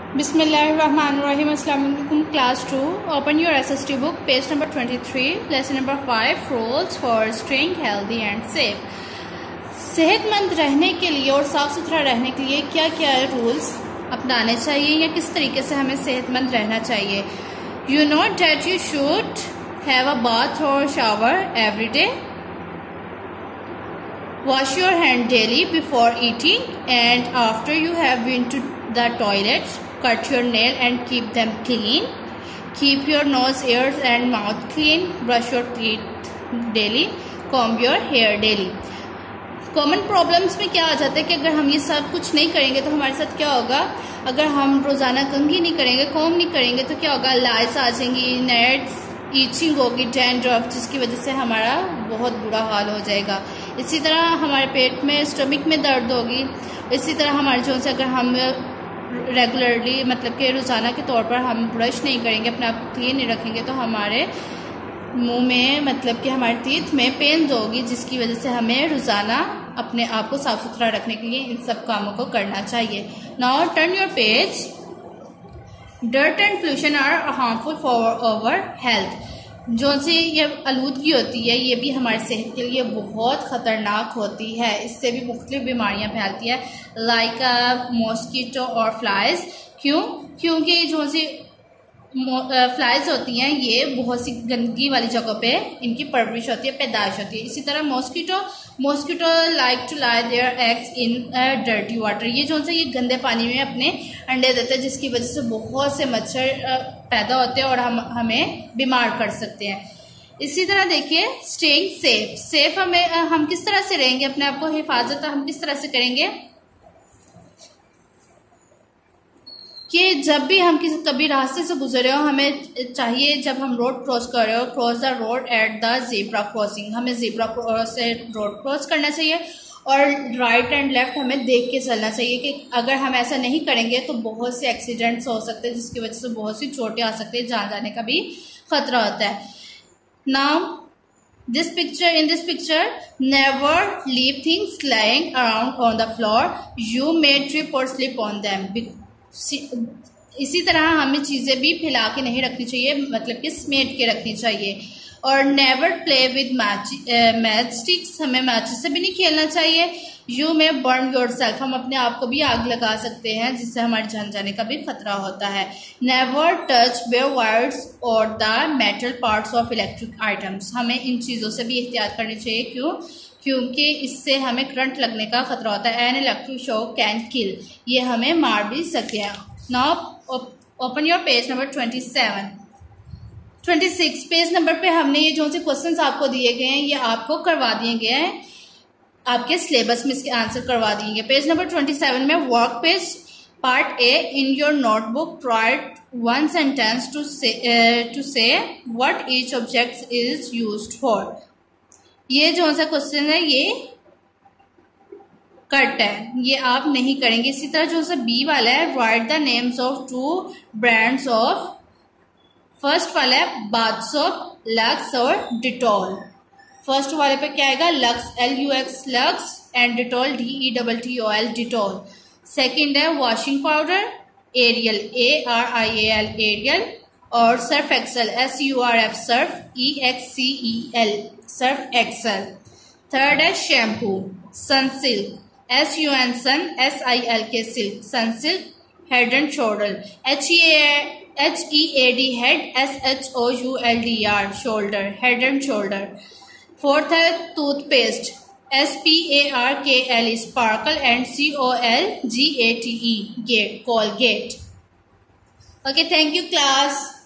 Bismillahirrahmanirrahim. Assalamu alaikum. Class 2. Open your SST book, page number 23, lesson number 5, rules for staying healthy and safe. सेहतमंद रहने के लिए और साफ सुथरा रहने के लिए क्या क्या रूल्स अपनाने चाहिए या किस तरीके से हमें सेहतमंद रहना चाहिए. You know that you should have a bath or shower every day. Wash your hand daily before eating and after you have been to the toilet. Cut your nail and keep them clean. Keep your nose, ears and mouth clean. Brush your teeth daily. Comb your hair daily. Common problems में क्या आ जाता है कि अगर हम ये सब कुछ नहीं करेंगे तो हमारे साथ क्या होगा. अगर हम रोजाना कंघी नहीं करेंगे, कॉम्ब नहीं करेंगे तो क्या होगा, लाइस आ जाएंगी, नेट्स, ईचिंग होगी, डैंड्रफ, जिसकी वजह से हमारा बहुत बुरा हाल हो जाएगा. इसी तरह हमारे पेट में, स्टमक में दर्द होगी. इसी तरह हमारे जो से अगर हम रेगुलरली मतलब कि रोज़ाना के तौर पर हम ब्रश नहीं करेंगे, अपने आप क्लीन नहीं रखेंगे तो हमारे मुंह में मतलब कि हमारे टीथ में पेन होगी, जिसकी वजह से हमें रोज़ाना अपने आप को साफ सुथरा रखने के लिए इन सब कामों को करना चाहिए. Now turn your page. Dirt and pollution are harmful for our health. जो सी ये आलूदगी होती है ये भी हमारी सेहत के लिए बहुत ख़तरनाक होती है. इससे भी मुख्तलिफ बीमारियां फैलती है, लाइक मॉस्किटो और फ्लाइज. क्योंकि जो सी फ्लाइज होती हैं ये बहुत सी गंदगी वाली जगहों पे इनकी परवरिश होती है, पैदाइश होती है. इसी तरह mosquito like to lay their eggs in dirty water. ये जो से ये गंदे पानी में अपने अंडे देते हैं, जिसकी वजह से बहुत से मच्छर पैदा होते हैं और हमें बीमार कर सकते हैं. इसी तरह देखिए स्टेइंग सेफ हम किस तरह से रहेंगे, अपने आप को हिफाजत हम किस तरह से करेंगे कि जब भी हम कभी रास्ते से गुजरे हो, हमें चाहिए जब हम रोड क्रॉस कर रहे हो, cross the road at the zebra crossing. हमें ज़ेब्रा क्रॉस से रोड क्रॉस करना चाहिए और राइट एंड लेफ्ट हमें देख के चलना चाहिए कि अगर हम ऐसा नहीं करेंगे तो बहुत से एक्सीडेंट्स हो सकते हैं, जिसकी वजह से बहुत सी चोटें आ सकती है, जान जाने का भी खतरा होता है. Now in this picture never leave things lying around on the floor. You may trip or slip on them. इसी तरह हमें चीजें भी फैला के नहीं रखनी चाहिए, मतलब कि समेट के रखनी चाहिए. और never play with match sticks. हमें मैचेस से भी नहीं खेलना चाहिए. यू में बर्न योर सेल्फ. हम अपने आप को भी आग लगा सकते हैं, जिससे हमारे जान जाने का भी खतरा होता है. नेवर टच बेयर वायर्स और the metal parts of electric items. हमें इन चीज़ों से भी एहतियात करनी चाहिए. क्योंकि इससे हमें करंट लगने का खतरा होता है. An electric shock can kill. ये हमें मार भी सकते हैं. Now open your page number 26 page number पे हमने ये जो से क्वेश्चंस आपको दिए गए हैं ये आपको करवा दिए गए हैं, आपके सिलेबस में इसके आंसर करवा दिए गए. पेज नंबर 27 में work page part A. In your notebook write one sentence to say what each object is used for. ये जो सा क्वेश्चन है ये कट है, ये आप नहीं करेंगे. इसी तरह जो सा बी वाला है, write the names of 2 brands of. First वाला है बाथ सोप, लक्स और डिटॉल. फर्स्ट वाले पे क्या आएगा, Lux LUX Lux and Dettol DETTOL Dettol. Second है washing powder Ariel ARIAL Ariel और Surf Excel SURF Surf EXCEL Surf Excel. Third है shampoo Sunsilk SUN Sun SILK Silk Sunsilk. Head and Shoulder HEAD Head SHOULDR Shoulder Head and Shoulder. Fourth है toothpaste SPARKL sparkle and COLGATE gate Colgate. Okay, thank you class.